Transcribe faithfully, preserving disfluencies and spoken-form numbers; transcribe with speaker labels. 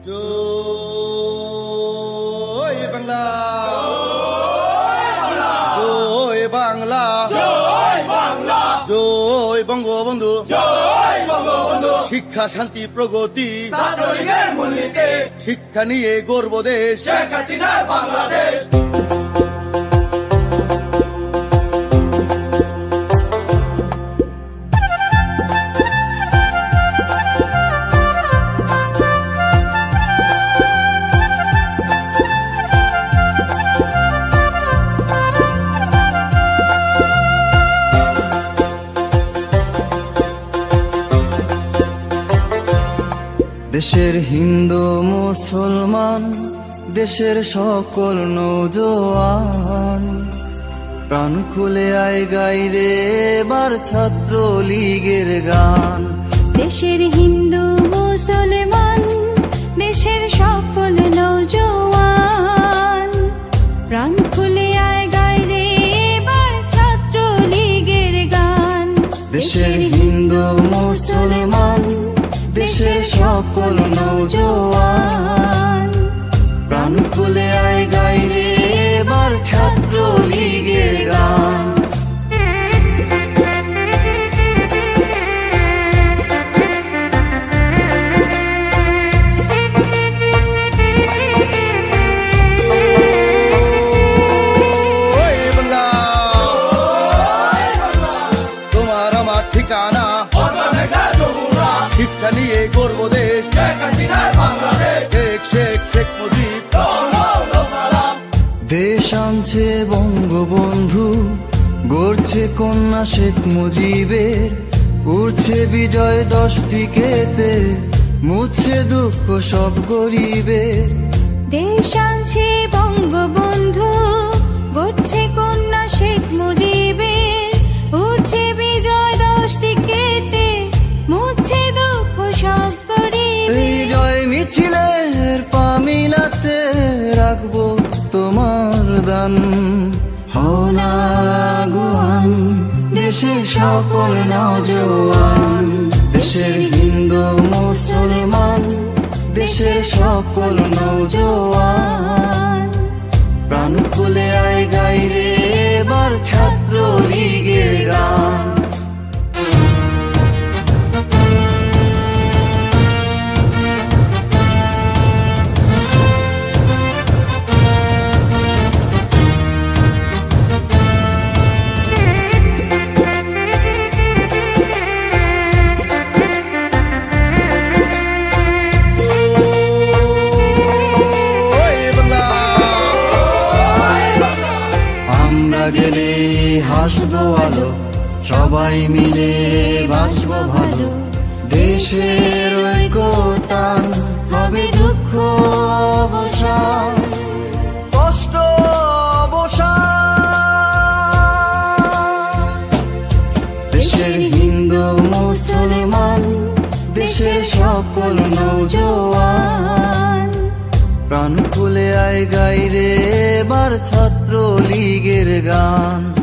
Speaker 1: জয় বাংলা, জয় বাংলা,
Speaker 2: জয় বাংলা,
Speaker 1: জয় বঙ্গবন্ধু,
Speaker 2: জয় বঙ্গবন্ধু।
Speaker 1: শিক্ষা, শান্তি, প্রগতি
Speaker 2: ছাত্রলীগের মূলনীতি,
Speaker 1: শিক্ষা নিয়ে গর্ব দেশ
Speaker 2: শেখ হাসিনার বাংলাদেশ।
Speaker 3: দেশের হিন্দু মুসলমান, দেশের সকল নৌজওয়ান, প্রাণ খুলে আয় গাইরে এবার ছাত্র লীগের গান।
Speaker 4: দেশের হিন্দু মুসলমান, দেশের সকল নৌজওয়ান, প্রাণ খুলে আয় গাইরে এবার ছাত্র লীগের গান।
Speaker 3: দেশের হিন্দু মুসলমান, দেশের সকল নৌজওয়ান, প্রাণ খুলে আয় গাইরে এবার ছাত্র লীগের গান।
Speaker 1: তোমার আমার ঠিকানা, শিক্ষা নিয়ে গর্ব দেশ
Speaker 2: শেখ হাসিনার বাংলাদেশ।
Speaker 1: শেখ শেখ শেখ মুজিব,
Speaker 3: দেশ আনছে বঙ্গবন্ধু, গড়ছে কন্যা শেখ মুজিবের, উড়ছে বিজয় দশ দিকেতে, মুছে দুঃখ সব গরিবের।
Speaker 4: দেশ আনছে বঙ্গবন্ধু, গড়ছে কন্যা শেখ মুজিবের, উড়ছে বিজয় দশ দিকেতে, মুছে দুঃখ সব গরিবের।
Speaker 3: এই জয় মিছিলের পা মিলাতে রাখবো তোমার দান। হও না আগুয়ান দেশের সকল নওজওয়ান, দেশের হিন্দু মুসলমান, দেশের সকল নওজওয়ান, প্রাণ খুলে আয় গাইরে এবার ছাত্র লীগের গান। গেলে হাসবো আলো, সবাই মিলে বাসবো ভালো, দেশের ঐক্যতান হবে দুঃখ অবসান, কষ্ট অবসান। দেশের হিন্দু মুসলমান, দেশের সকল নওজওয়ান, প্রাণ খুলে আয় গাইরে এবার ছাত্র লীগের গান।